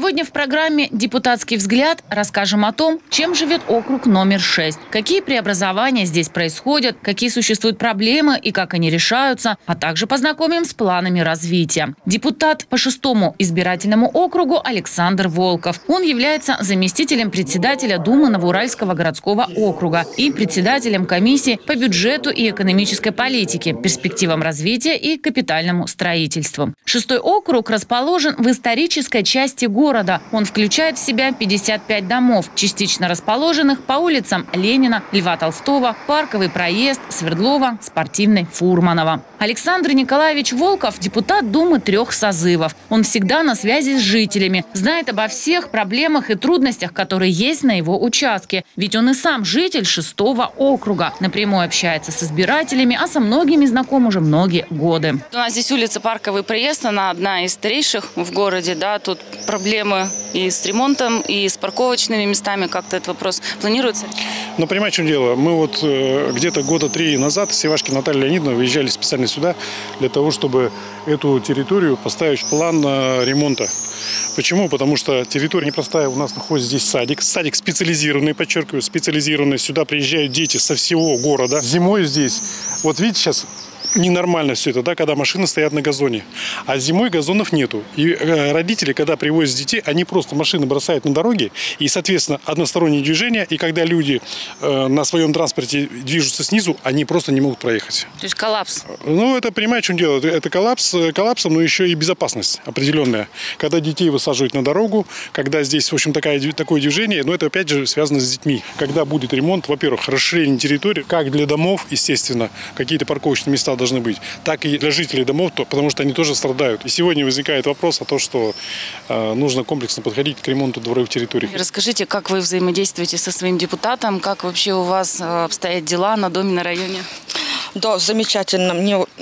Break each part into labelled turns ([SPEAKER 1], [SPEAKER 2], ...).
[SPEAKER 1] Сегодня в программе «Депутатский взгляд» расскажем о том, чем живет округ номер 6, какие преобразования здесь происходят, какие существуют проблемы и как они решаются, а также познакомим с планами развития. Депутат по 6-му избирательному округу Александр Волков. Он является заместителем председателя Думы Новоуральского городского округа и председателем комиссии по бюджету и экономической политике, перспективам развития и капитальному строительству. 6-й округ расположен в исторической части города. Он включает в себя 55 домов, частично расположенных по улицам Ленина, Льва Толстого, Парковый проезд, Свердлова, Спортивный, Фурманова. Александр Николаевич Волков – депутат Думы 3 созывов. Он всегда на связи с жителями, знает обо всех проблемах и трудностях, которые есть на его участке. Ведь он и сам житель 6-го округа. Напрямую общается с избирателями, а со многими знаком уже многие годы.
[SPEAKER 2] У нас здесь улица Парковый проезд, она одна из старейших в городе. Да, тут проблемы и с ремонтом, и с парковочными местами. Как-то этот вопрос планируется?
[SPEAKER 3] Ну, понимаете, в чем дело? Мы вот где-то года 3 назад с Ивашки Натальей Леонидовной выезжали специально сюда для того, чтобы эту территорию поставить в план ремонта. Почему? Потому что территория непростая. У нас находится здесь садик. Садик специализированный, подчеркиваю, специализированный. Сюда приезжают дети со всего города. Зимой здесь, вот видите, сейчас ненормально все это, да, когда машины стоят на газоне. А зимой газонов нету. И родители, когда привозят детей, они просто машины бросают на дороге. И, соответственно, одностороннее движение. И когда люди на своем транспорте движутся снизу, они просто не могут проехать.
[SPEAKER 2] То есть коллапс?
[SPEAKER 3] Ну, это, понимаете, в чем дело? Это коллапсом, но еще и безопасность определенная. Когда детей высаживают на дорогу, когда здесь, в общем, такое движение, но это, опять же, связано с детьми. Когда будет ремонт, во-первых, расширение территории, как для домов, естественно, какие-то парковочные места должны быть, так и для жителей домов, потому что они тоже страдают. И сегодня возникает вопрос о том, что нужно комплексно подходить к ремонту дворовых территорий.
[SPEAKER 2] Расскажите, как вы взаимодействуете со своим депутатом, как вообще у вас обстоят дела на доме, на районе?
[SPEAKER 4] Да, замечательно.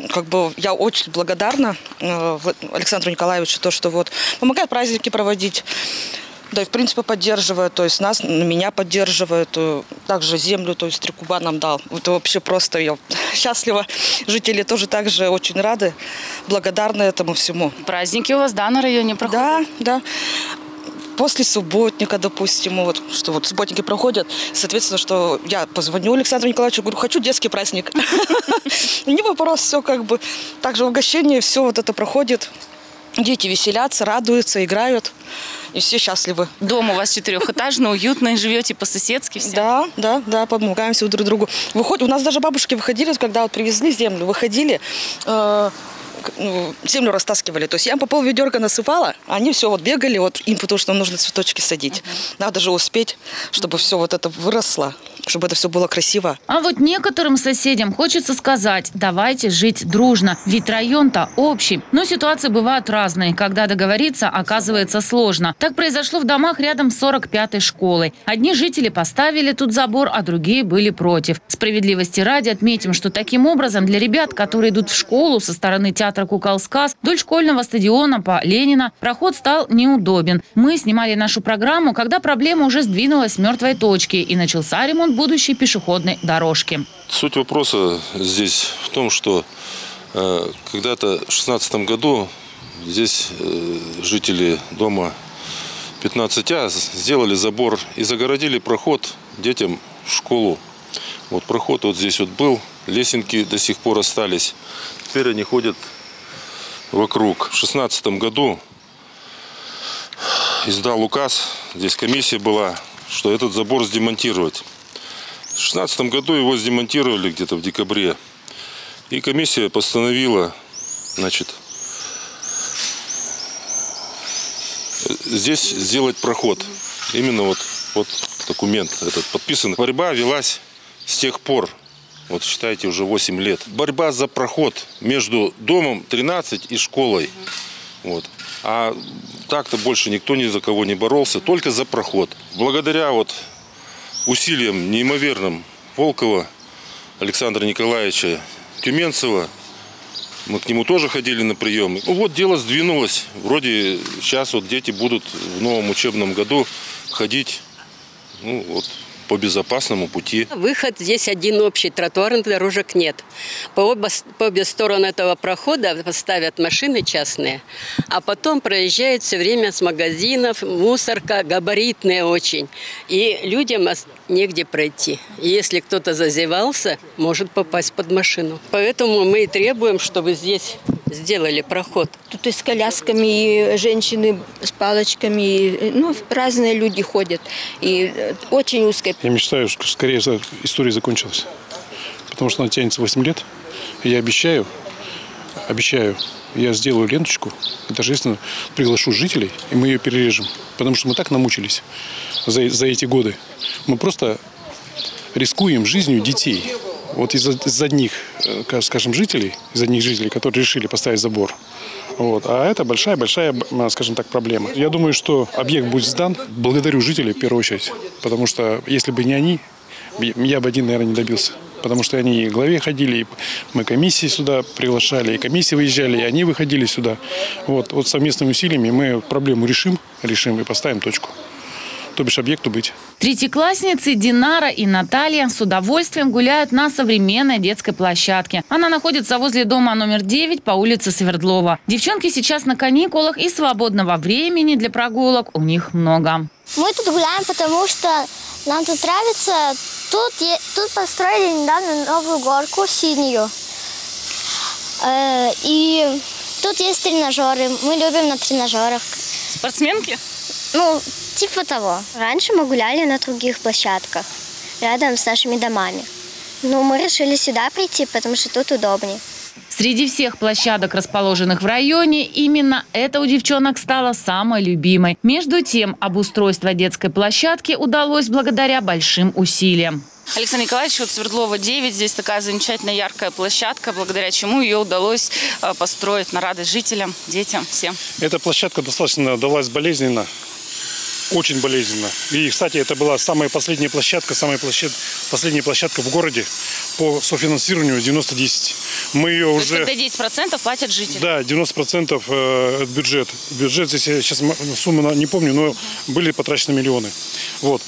[SPEAKER 4] Я очень благодарна Александру Николаевичу, то, что вот помогает праздники проводить. Да и, в принципе, поддерживает, то есть меня поддерживает, также землю, то есть 3 куба нам дал. Это вообще просто я счастлива. Жители тоже также очень рады, благодарны этому всему.
[SPEAKER 2] Праздники у вас, да, на районе проходят?
[SPEAKER 4] Да. После субботника, допустим, что субботники проходят, соответственно, что я позвоню Александру Николаевичу, говорю, хочу детский праздник. Не вопрос, все также угощение, все вот это проходит. Дети веселятся, радуются, играют. И все счастливы.
[SPEAKER 2] Дом у вас 4-этажный, уютный, живете по-соседски все?
[SPEAKER 4] Да, помогаемся друг другу. У нас даже бабушки выходили, когда привезли землю, выходили, землю растаскивали. То есть я по полведерка насыпала, а они все бегали, им потому что нужно цветочки садить. Надо же успеть, чтобы все это выросло, чтобы это все было красиво.
[SPEAKER 1] А вот некоторым соседям хочется сказать, давайте жить дружно, ведь район-то общий. Но ситуации бывают разные, когда договориться оказывается сложно. Так произошло в домах рядом с 45-й школой. Одни жители поставили тут забор, а другие были против. Справедливости ради отметим, что таким образом для ребят, которые идут в школу со стороны театра «Кукол-сказ» вдоль школьного стадиона по Ленина, проход стал неудобен. Мы снимали нашу программу, когда проблема уже сдвинулась с мертвой точки и начался ремонт будущей пешеходной дорожки.
[SPEAKER 5] Суть вопроса здесь в том, что когда-то в 2016 году здесь жители дома 15А сделали забор и загородили проход детям в школу. Проход здесь был, лесенки до сих пор остались. Теперь они ходят вокруг. В 2016 году издал указ, здесь комиссия была, что этот забор сдемонтировать. В 2016 году его сдемонтировали где-то в декабре. И комиссия постановила, здесь сделать проход. Именно вот документ этот подписан. Борьба велась с тех пор. Считайте, уже 8 лет. Борьба за проход между домом 13 и школой. А так-то больше никто ни за кого не боролся, только за проход. Благодаря усилиям неимоверным Волкова Александра Николаевича, Тюменцева, мы к нему тоже ходили на приемы. Дело сдвинулось. Вроде сейчас дети будут в новом учебном году ходить по безопасному пути.
[SPEAKER 6] Выход здесь один общий, тротуарных дорожек нет. По обе стороны этого прохода поставят машины частные, а потом проезжают все время с магазинов, мусорка, габаритная очень. И людям негде пройти. И если кто-то зазевался, может попасть под машину. Поэтому мы и требуем, чтобы здесь сделали проход.
[SPEAKER 7] Тут и с колясками, и женщины с палочками, ну, разные люди ходят. И очень узкая.
[SPEAKER 3] Я мечтаю, что скорее история закончилась. Потому что она тянется 8 лет. И я обещаю, я сделаю ленточку, и торжественно приглашу жителей, и мы ее перережем. Потому что мы так намучились за эти годы. Мы просто рискуем жизнью детей. Вот из одних, скажем, жителей, которые решили поставить забор. Вот. А это большая, скажем так, проблема. Я думаю, что объект будет сдан. Благодарю жителей в первую очередь. Потому что если бы не они, я бы один, наверное, не добился. Потому что они и к главе ходили, и мы комиссии сюда приглашали, и комиссии выезжали, и они выходили сюда. Вот совместными усилиями мы проблему решим и поставим точку. То бишь объекту быть.
[SPEAKER 1] Третьеклассницы Динара и Наталья с удовольствием гуляют на современной детской площадке. Она находится возле дома номер 9 по улице Свердлова. Девчонки сейчас на каникулах, и свободного времени для прогулок у них много.
[SPEAKER 8] Мы тут гуляем, потому что нам тут нравится. Тут построили недавно новую горку синюю. И тут есть тренажеры. Мы любим на тренажерах.
[SPEAKER 2] Спортсменки?
[SPEAKER 8] Ну, типа того. Раньше мы гуляли на других площадках, рядом с нашими домами. Но мы решили сюда прийти, потому что тут удобнее.
[SPEAKER 1] Среди всех площадок, расположенных в районе, именно эта у девчонок стала самой любимой. Между тем, обустройство детской площадки удалось благодаря большим усилиям.
[SPEAKER 2] Александр Николаевич, вот Свердлова 9, здесь такая замечательная яркая площадка, благодаря чему ее удалось построить на радость жителям, детям, всем.
[SPEAKER 3] Эта площадка достаточно далась болезненно, очень болезненно. И, кстати, это была самая последняя площадка в городе по софинансированию 90-10. Мы ее уже...
[SPEAKER 2] Когда 10% платят жители?
[SPEAKER 3] Да, 90% бюджет. Бюджет здесь, я сейчас сумму не помню, но были потрачены миллионы. Вот.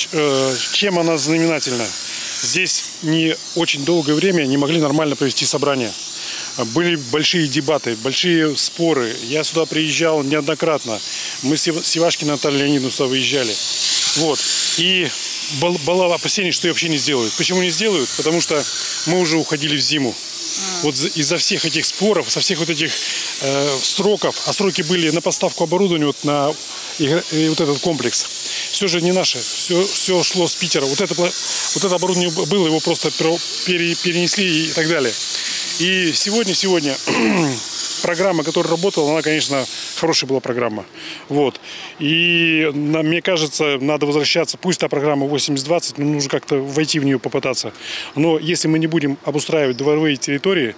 [SPEAKER 3] Чем она знаменательна? Здесь не очень долгое время не могли нормально провести собрание. Были большие дебаты, большие споры. Я сюда приезжал неоднократно. Мы с Ивашкиной Натальей Леонидовной сюда выезжали. Вот. И было опасение, что ее вообще не сделают. Почему не сделают? Потому что мы уже уходили в зиму. Вот из-за всех этих споров, со всех вот этих сроков, а сроки были на поставку оборудования вот на вот этот комплекс. Все же не наше, все шло с Питера. Вот это оборудование было, его просто перенесли и так далее. И сегодня программа, которая работала, она, конечно, хорошая была программа. Вот. И мне кажется, надо возвращаться. Пусть та программа 80-20, но нужно как-то войти в нее, попытаться. Но если мы не будем обустраивать дворовые территории,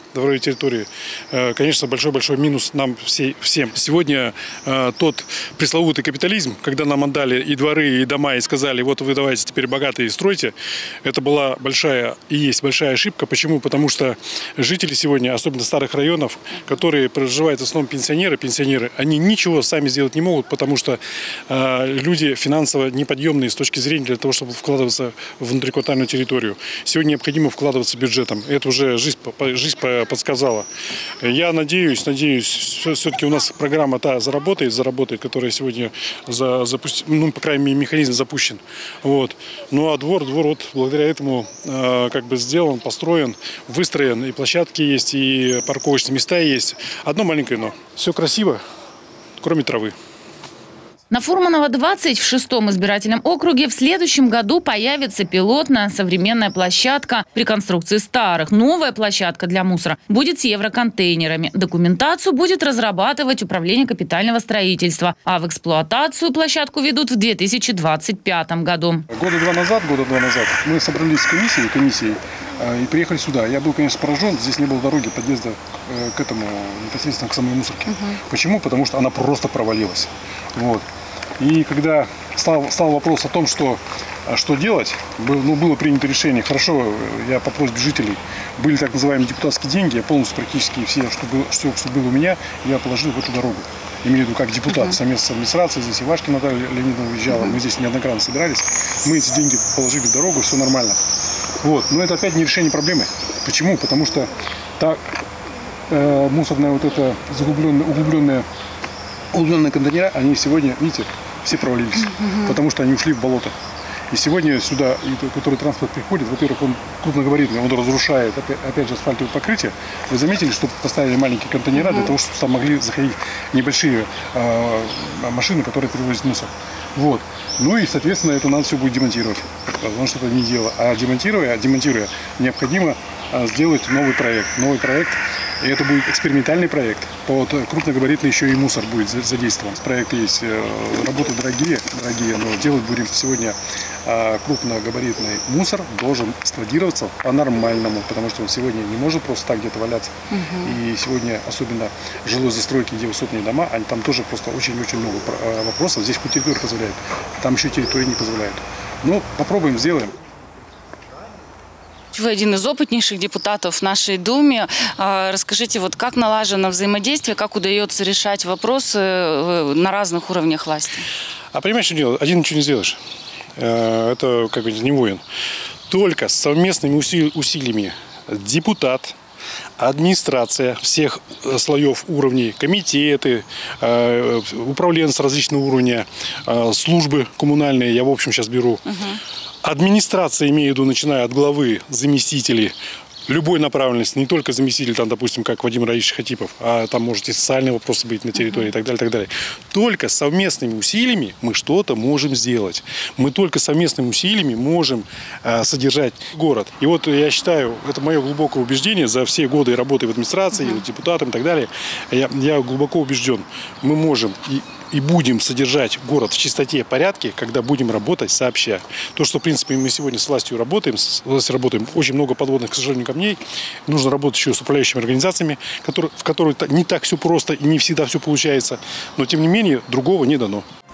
[SPEAKER 3] конечно, большой-большой минус нам всем. Сегодня тот пресловутый капитализм, когда нам отдали и дворы, и дома, и сказали, вот вы давайте теперь богатые стройте, это была большая и есть большая ошибка. Почему? Потому что жители сегодня, особенно старых районов, которые проживают в основном пенсионеры, они ничего сами сделать не могут, потому что люди финансово неподъемные с точки зрения для того, чтобы вкладываться в внутриквартальную территорию. Сегодня необходимо вкладываться бюджетом. Это уже жизнь подсказала. Я надеюсь, все-таки у нас программа заработает, которая сегодня запустила, по крайней мере, механизм запущен. Вот. Ну а двор вот благодаря этому сделан, построен, выстроен, и площадки есть, и парковочные места есть. Одно маленькое но. Все красиво, кроме травы.
[SPEAKER 1] На Фурманова 20 в 6-м избирательном округе в следующем году появится пилотная современная площадка при конструкции старых. Новая площадка для мусора будет с евроконтейнерами. Документацию будет разрабатывать Управление капитального строительства. А в эксплуатацию площадку ведут в 2025 году.
[SPEAKER 3] Года два назад мы собрались с комиссией и приехали сюда. Я был, конечно, поражен. Здесь не было дороги, подъезда к этому, непосредственно к самой мусорке. Почему? Потому что она просто провалилась. Вот. И когда стал вопрос о том, что делать, было принято решение. Хорошо, я по просьбе жителей, были так называемые депутатские деньги, я полностью практически все, что было у меня, я положил в эту дорогу. имею в виду как депутат, совместно с администрацией, здесь Ивашкина Наталья Леонидовна уезжала, мы здесь неоднократно собирались, мы эти деньги положили в дорогу, все нормально. Вот. Но это опять не решение проблемы. Почему? Потому что та мусорная вот эта углубленные контейнера, они сегодня, видите, все провалились, потому что они ушли в болото. И сегодня сюда, который транспорт приходит, во-первых, он крупногабаритный, он разрушает, опять же, асфальтовое покрытие. Вы заметили, что поставили маленькие контейнера для того, чтобы там могли заходить небольшие машины, которые перевозят мусор. Вот. Ну и, соответственно, это надо все будет демонтировать, потому что это не дело. А демонтируя, необходимо сделать новый проект. Новый проект, и это будет экспериментальный проект. Под крупногабаритный еще и мусор будет задействован. Проект есть, работы дорогие, но делать будем сегодня крупногабаритный мусор должен складироваться по-нормальному, потому что он сегодня не может просто так где-то валяться. И сегодня, особенно жилой застройки, где высотные дома, там тоже просто очень-очень много вопросов. Здесь хоть территория позволяет, там еще территория не позволяет. Но попробуем, сделаем.
[SPEAKER 2] Вы один из опытнейших депутатов в нашей Думе. Расскажите, вот как налажено взаимодействие, как удается решать вопросы на разных уровнях власти?
[SPEAKER 3] А понимаешь, что делать? Один ничего не сделаешь. Это как бы не воин. Только совместными усилиями депутат, администрация всех слоев уровней, комитеты, управленцы различного уровня, службы коммунальные, я в общем сейчас беру. Администрация, имею в виду, начиная от главы, заместителей, любой направленности, не только заместитель, там, допустим, как Вадим Раисович Хатипов, а там может и социальные вопросы быть на территории и так далее, так далее. Только совместными усилиями мы что-то можем сделать. Мы только совместными усилиями можем содержать город. И вот я считаю, это мое глубокое убеждение за все годы работы в администрации, депутатом и так далее, я глубоко убежден, мы можем и будем содержать город в чистоте и порядке, когда будем работать сообща. То, что, в принципе, мы сегодня с властью работаем, очень много подводных, к сожалению, камней. Нужно работать еще с управляющими организациями, в которых не так все просто и не всегда все получается. Но, тем не менее, другого не дано.